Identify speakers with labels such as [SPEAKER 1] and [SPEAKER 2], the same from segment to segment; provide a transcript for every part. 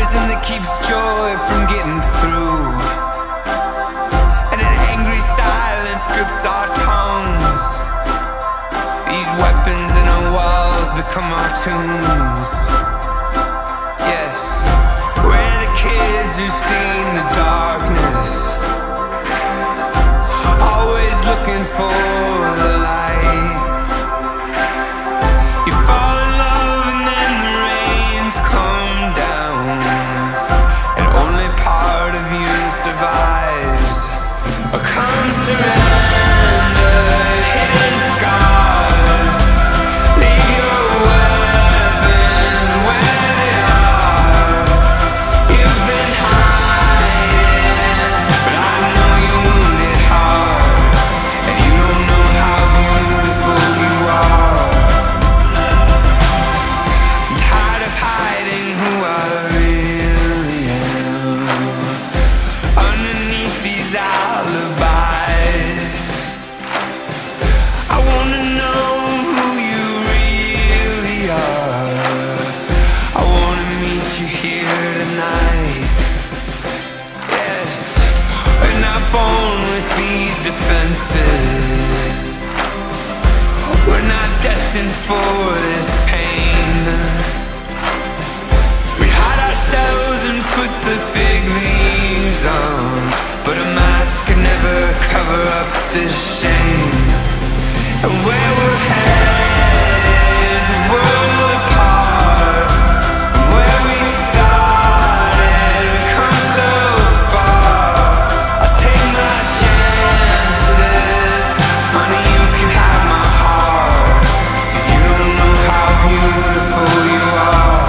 [SPEAKER 1] poison that keeps joy from getting through, and an angry silence grips our tongues. These weapons in our walls become our tombs. Yes, we're the kids who've seen the darkness, always looking for the light. You fall in love and then the rains come down, and only part of you survives. Or come surrender, hidden scars, leave your weapons where they are. You've been hiding, but I know you wound it hard, and you don't know how beautiful you are. I'm tired of hiding who I really am underneath these alibis. I wanna know who you really are. I wanna meet you here tonight. Yes, we're not born with these defenses. We're not destined for this pain. We hide ourselves and put the fig leaves on, but a mask can never cover up this shame. And where we're headed is a world apart from where we started. We've come so far. I'll take my chances. Honey, you can have my heart, 'cause you don't know how beautiful you are.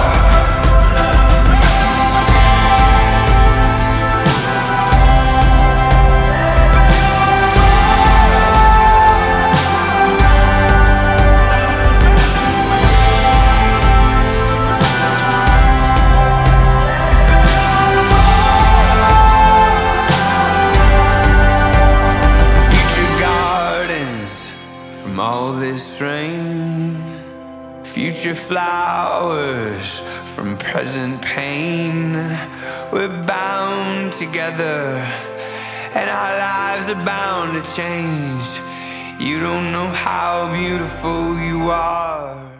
[SPEAKER 1] Future gardens from all this rain, future flowers from present pain. We're bound together, and our lives are bound to change. You don't know how beautiful you are.